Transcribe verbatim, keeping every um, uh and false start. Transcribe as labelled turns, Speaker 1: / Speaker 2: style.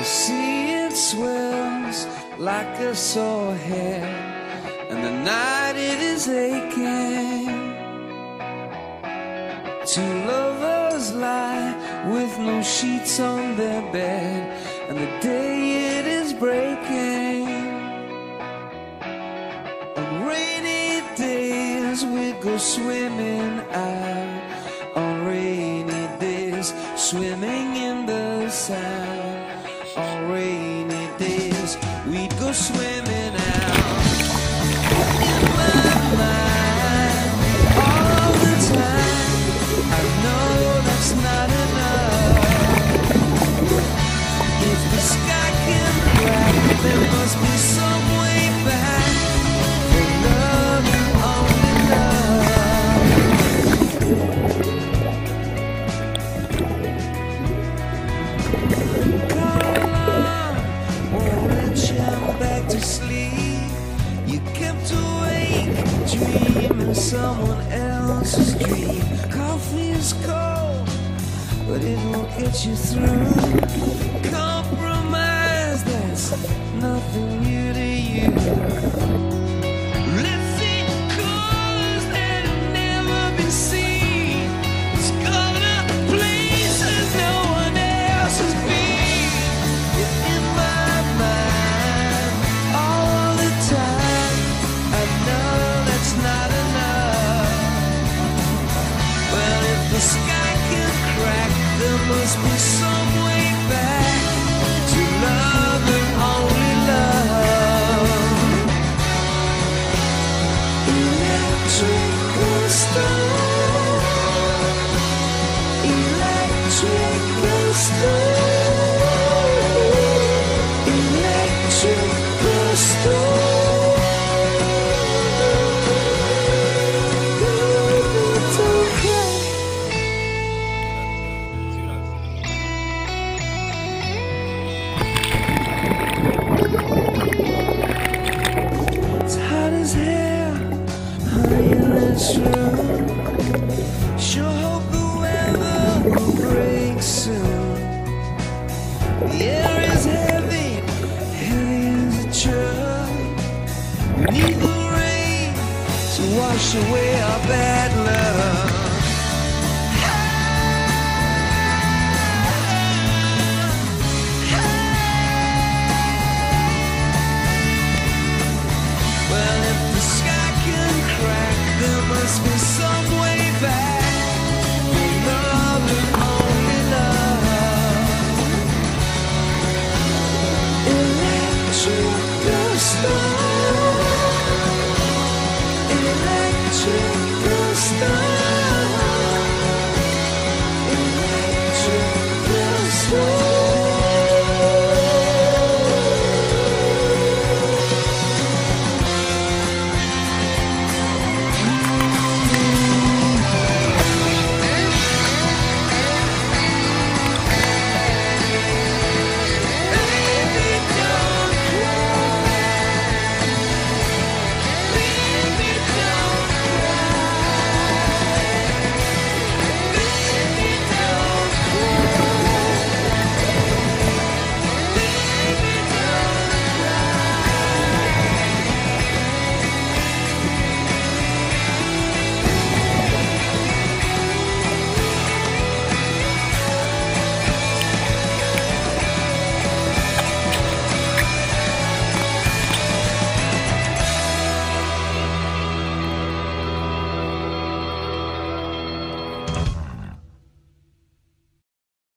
Speaker 1: sea it swells like a sore head, and the night it is aching. Two lovers lie with no sheets on their bed, and the day it is breaking. On rainy days we go swimming out, on rainy days swimming in the sand. On rainy days we'd go swimming out. In my mind all the time, I know that's not enough. If the sky can crack, there must be some way back for love and only love. Come on, won't let you back to sleep. You kept awake, dreaming someone else's dream. Coffee is cold, but it won't get you through. Compromise, that's nothing new to you. Let's see colors that have never been seen. Let's go to places no one else has been. You're in my mind all the time. I know that's not enough. Well, if the sky can crack, there must be some way back to love and only love. Electrical storm, electrical storm, electrical storm. It's okay. It's hot as hell, honey, that's true. Sure hope the weather will break soon. The air is heavy, heavy as a truck. We need the rain to wash away our bad luck. Well, if the sky can crack, there must be some way back for love and only love. Electrical storm, electrical storm.